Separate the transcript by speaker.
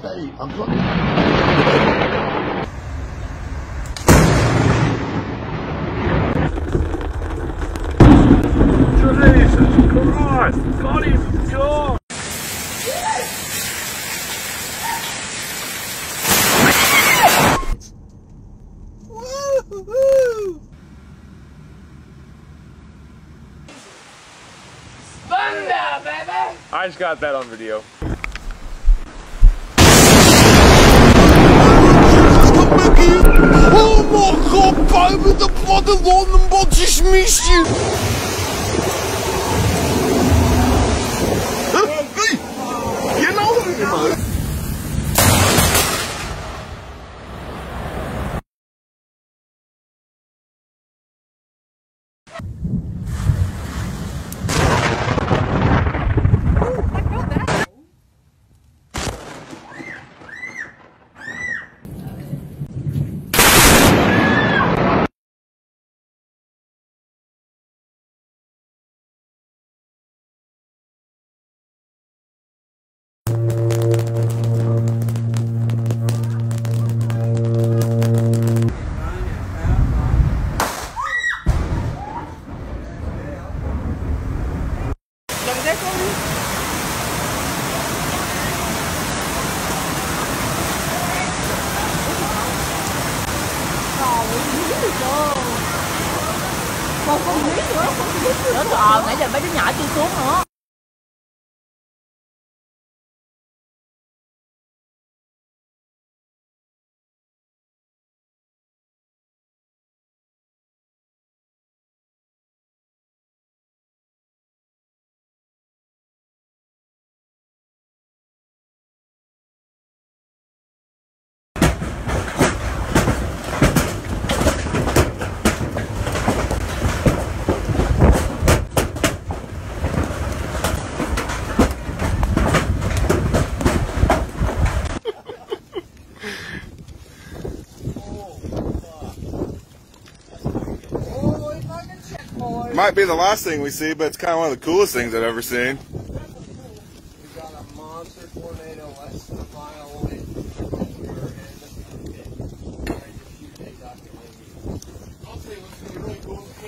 Speaker 1: stay. I'm
Speaker 2: Jesus Christ! Got him! John!
Speaker 3: Thunder, baby!
Speaker 2: I just got that on video.
Speaker 1: Oh my god, baby, the bloody London bot just missed you! Hey, you know what?
Speaker 3: Còn không biết nữa, không biết nữa. Nãy giờ mấy đứa nhỏ chưa xuống nữa.
Speaker 4: Might be the last thing we see, but it's kind of one of the coolest things I've ever seen.
Speaker 1: We got a monster tornado less than a mile away from where we're in. Trying to shoot a documentary. I'll tell you what's going to be really cool.